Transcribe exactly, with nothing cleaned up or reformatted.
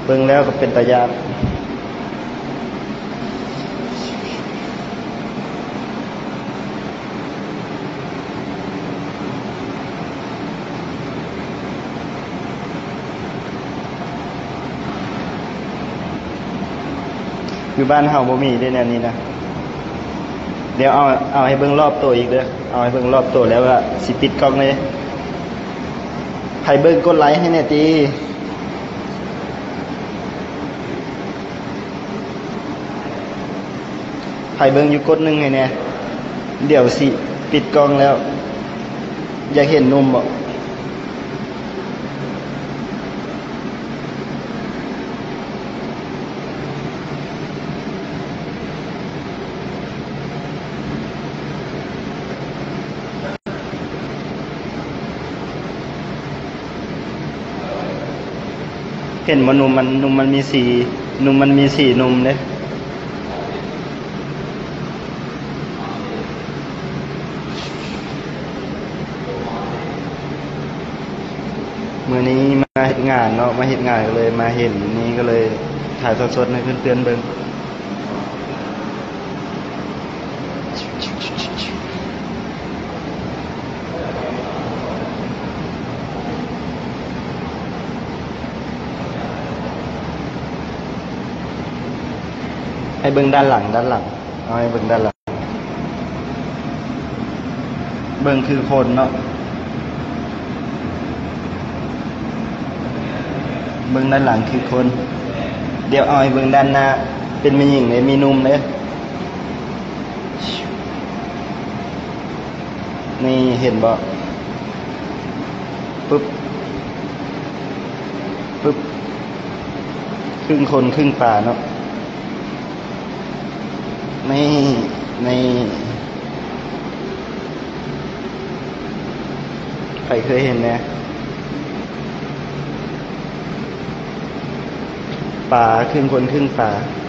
เบิ่งแล้วก็เป็นตาญาติอยู่บ้านเฮาบ่มีได้แนวนี้นะเดี๋ยวเอาเอาให้เบิ่งรอบตัวอีกเด้อเอาให้เบิ่งรอบตัวแล้วว่าสิปิดกล้องเลยใครเบิ่งกดไลค์ให้แน่ติใครเบิ่งอยู่กดหนึ่งให้แน่เดี๋ยวสิปิดกล้องแล้วอยากเห็นนมบ่เห็นว่านมมันนมมันมีสีนมมันมีสีนมเลยมื้อนี้มาเฮ็ดงานเนาะมาเฮ็ดงานก็เลยมาเห็นนี้ก็เลยถ่ายสดๆให้เพื่อนๆเบิ่งให้เบิ่งด้านหลังด้านหลังเอาให้เบิ่งด้านหลังเบิ่งคือคนเนาะเบิ่งด้านหลังคือคนเดี๋ยวเอาให้เบิ่งด้านหน้าเป็นมีหญิงเลยมีนุ่มเลยนี่เห็นบ่ปึ๊บปึ๊บครึ่งคนครึ่งป่าเนาะไม่ในใครเคยเห็นเนี่ยป่าครึ่งคนครึ่งป่า